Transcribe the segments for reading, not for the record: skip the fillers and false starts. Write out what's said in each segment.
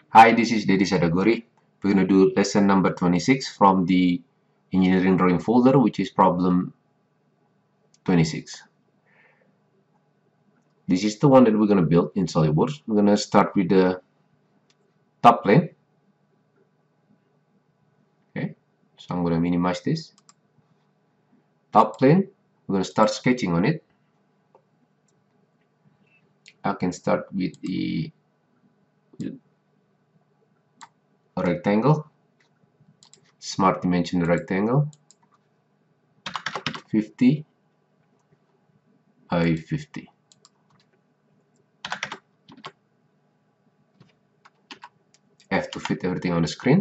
Hi, this is Dedi Sadagori. We're going to do lesson number 26 from the engineering drawing folder, which is problem 26. This is the one that we're going to build in SolidWorks. We're going to start with the top plane. Okay, so I'm going to minimize this. Top plane, we're going to start sketching on it. I can start with a rectangle. Smart dimension rectangle. 50 by 50. I have to fit everything on the screen.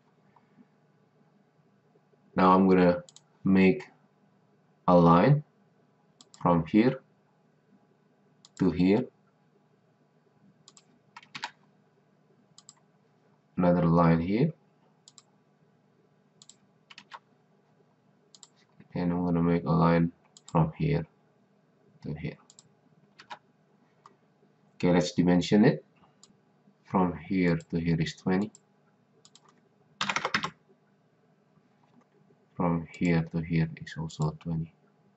Now I'm going to make a line from here to here, another line here, and I'm going to make a line from here to here. Okay, let's dimension it. From here to here is 20. From here to here is also 20.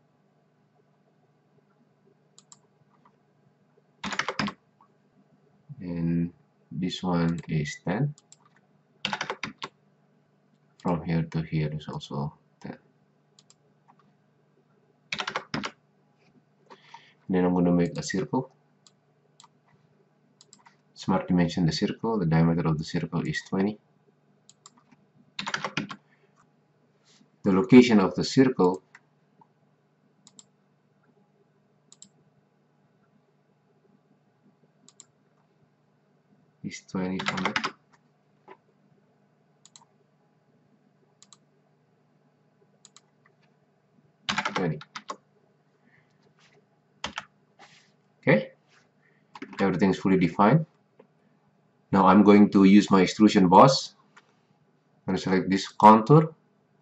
And this one is 10. From here to here is also 10. And then I'm going to make a circle. Smart dimension the circle. The diameter of the circle is 20. The location of the circle is 20 from it. Okay, everything is fully defined. Now I'm going to use my extrusion boss. I'm going to select this contour,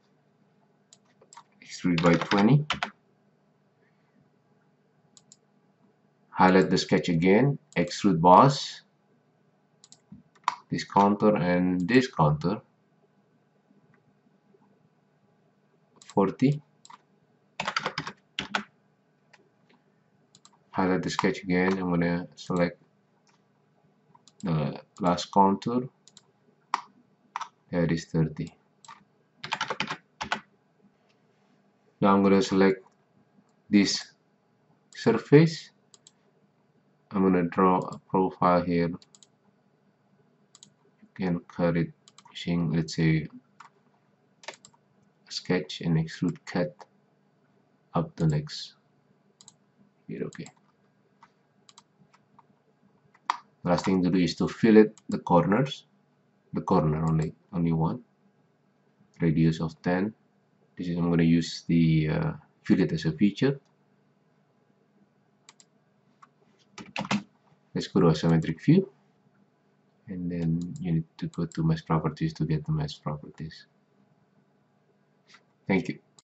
extrude by 20. Highlight the sketch again, extrude boss, this contour and this contour, 40. Highlight the sketch again. I'm going to select the last contour, that is 30. Now I'm going to select this surface. I'm going to draw a profile here. You can cut it using, let's say, a sketch and extrude cut up to next here. Okay. Last thing to do is to fillet the corners. The corner only one. Radius of 10. This is, I'm going to use the fillet as a feature. Let's go to isometric view, and then you need to go to mesh properties to get the mesh properties. Thank you.